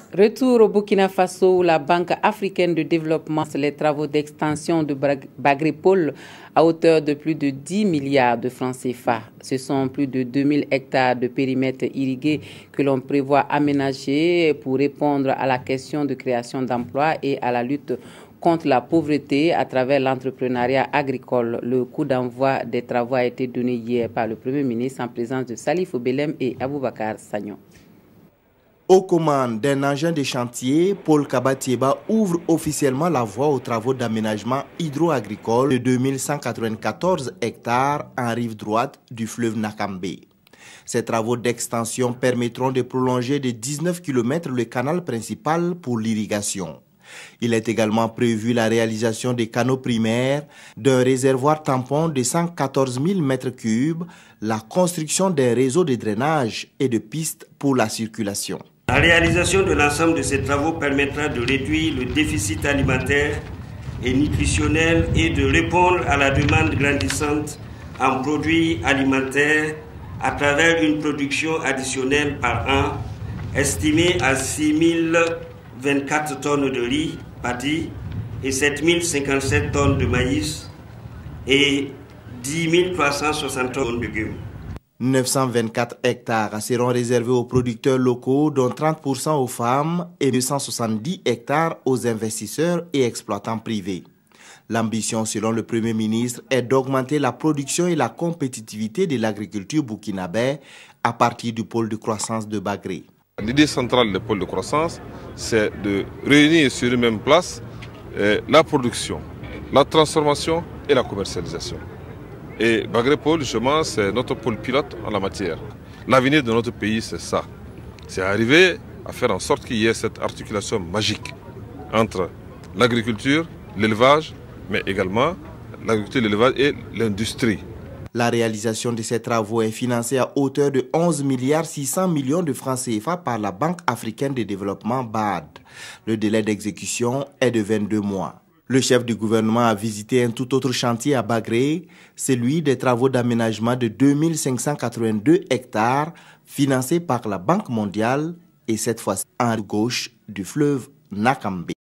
Retour au Burkina Faso où la Banque africaine de développement lance les travaux d'extension de Bagrépole à hauteur de plus de 10 milliards de francs CFA. Ce sont plus de 2000 hectares de périmètre irrigué que l'on prévoit aménager pour répondre à la question de création d'emplois et à la lutte contre la pauvreté à travers l'entrepreneuriat agricole. Le coup d'envoi des travaux a été donné hier par le Premier ministre en présence de Salif Belem et Aboubakar Sagnon. Aux commandes d'un engin de chantier, Paul Kabatieba ouvre officiellement la voie aux travaux d'aménagement hydro-agricole de 2194 hectares en rive droite du fleuve Nakambé. Ces travaux d'extension permettront de prolonger de 19 km le canal principal pour l'irrigation. Il est également prévu la réalisation des canaux primaires, d'un réservoir tampon de 114 000 m3, la construction des réseaux de drainage et de pistes pour la circulation. La réalisation de l'ensemble de ces travaux permettra de réduire le déficit alimentaire et nutritionnel et de répondre à la demande grandissante en produits alimentaires à travers une production additionnelle par an estimée à 6024 tonnes de riz pâti et 7057 tonnes de maïs et 10 360 tonnes de légumes. 924 hectares seront réservés aux producteurs locaux, dont 30% aux femmes et 270 hectares aux investisseurs et exploitants privés. L'ambition, selon le Premier ministre, est d'augmenter la production et la compétitivité de l'agriculture burkinabé à partir du pôle de croissance de Bagré. L'idée centrale du pôle de croissance, c'est de réunir sur une même place la production, la transformation et la commercialisation. Et Bagrépole, justement, c'est notre pôle pilote en la matière. L'avenir de notre pays, c'est ça. C'est arriver à faire en sorte qu'il y ait cette articulation magique entre l'agriculture, l'élevage, mais également l'agriculture, l'élevage et l'industrie. La réalisation de ces travaux est financée à hauteur de 11 600 millions de francs CFA par la Banque africaine de développement BAD. Le délai d'exécution est de 22 mois. Le chef du gouvernement a visité un tout autre chantier à Bagré, celui des travaux d'aménagement de 2582 hectares financés par la Banque mondiale et cette fois en gauche du fleuve Nakambé.